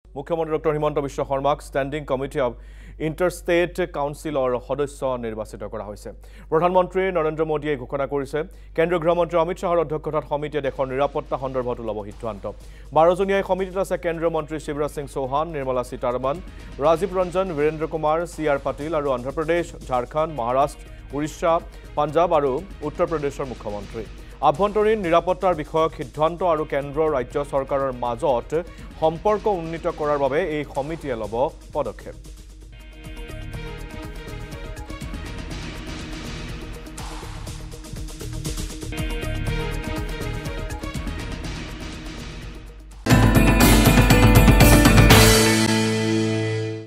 মুখ্যমন্ত্ৰী ডক্টৰ হিমন্ত বিশ্ব শৰ্মাক standing committee of interstate কাউন্সিলৰ সদস্য নিৰ্বাচিত কৰা হৈছে প্ৰধানমন্ত্ৰী নৰেন্দ্ৰ মোদীয়ে ঘোষণা কৰিছে কেন্দ্ৰীয় গৃহমন্ত্ৰী অমিত শ্বাহৰ অধ্যক্ষতাত সমিতিয়ে দেশৰ নিৰাপত্তা সন্দৰ্ভত ল'ব সিদ্ধান্ত 12জনীয়া সমিতিত আছে কেন্দ্ৰীয় মন্ত্ৰী শিৱৰাজ সিং চৌহান নিৰ্মলা সীতাৰমণ ৰাজীৱ ৰঞ্জন বীৰেন্দ্ৰ কুমাৰ CR পাটিল আৰু অন্ধ্ৰপ্ৰদেশ ঝাৰখণ্ড মহাৰাষ্ট্ৰ উৰিষ্যা পাঞ্জাব আৰু উত্তৰ প্ৰদেশৰ মুখ্যমন্ত্ৰী আভ্যন্তৰীণ নিৰাপত্তাৰ বিষয়ক সিদ্ধান্ত আৰু কেন্দ্ৰ ৰাজ্য চৰকাৰৰ মাজত সম্পৰ্ক উন্নীত কৰাৰ বাবে এই সমিতিয়ে ল'ব পদক্ষেপ